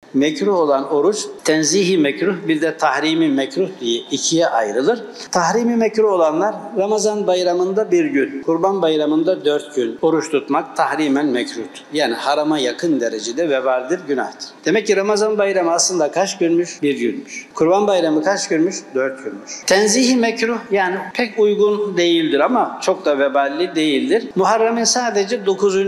Mekruh olan oruç, tenzihi mekruh, bir de tahrimi mekruh diye ikiye ayrılır. Tahrimi mekruh olanlar Ramazan bayramında bir gün, Kurban bayramında 4 gün oruç tutmak tahrimen mekruhtur. Yani harama yakın derecede vebaldir, günahtır. Demek ki Ramazan bayramı aslında kaç günmüş? Bir günmüş. Kurban bayramı kaç günmüş? 4 günmüş. Tenzihi mekruh yani pek uygun değildir ama çok da veballi değildir. Muharrem'in sadece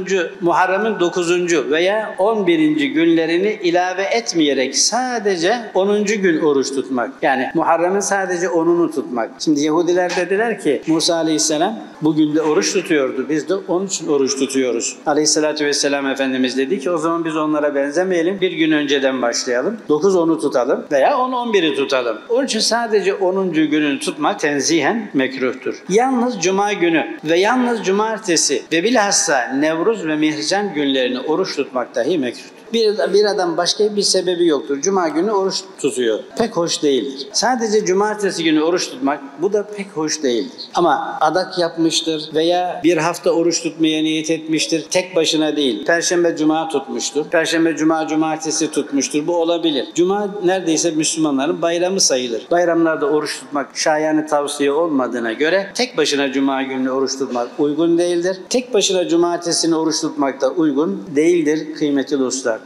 9. veya 11. günlerini ilave etmeyerek sadece 10. gün oruç tutmak. Yani Muharrem'in sadece 10'unu tutmak. Şimdi Yahudiler dediler ki Musa Aleyhisselam bugün de oruç tutuyordu. Biz de onun için oruç tutuyoruz. Aleyhissalatü vesselam Efendimiz dedi ki o zaman biz onlara benzemeyelim. Bir gün önceden başlayalım. 9-10'u tutalım veya 10-11'i tutalım. Onun için sadece 10. gününü tutmak tenzihen mekruhtur. Yalnız Cuma günü ve yalnız Cumartesi ve bilhassa Nevruz ve Mihrican günlerini oruç tutmak dahi mekruhtur. Bir adam başka bir sebebi yoktur. Cuma günü oruç tutuyor. Pek hoş değildir. Sadece cumartesi günü oruç tutmak bu da pek hoş değildir. Ama adak yapmıştır veya bir hafta oruç tutmaya niyet etmiştir. Tek başına değil. Perşembe cuma tutmuştur. Perşembe cuma cumartesi tutmuştur. Bu olabilir. Cuma neredeyse Müslümanların bayramı sayılır. Bayramlarda oruç tutmak şayane tavsiye olmadığına göre tek başına cuma günü oruç tutmak uygun değildir. Tek başına cumartesini oruç tutmak da uygun değildir kıymetli dostlar.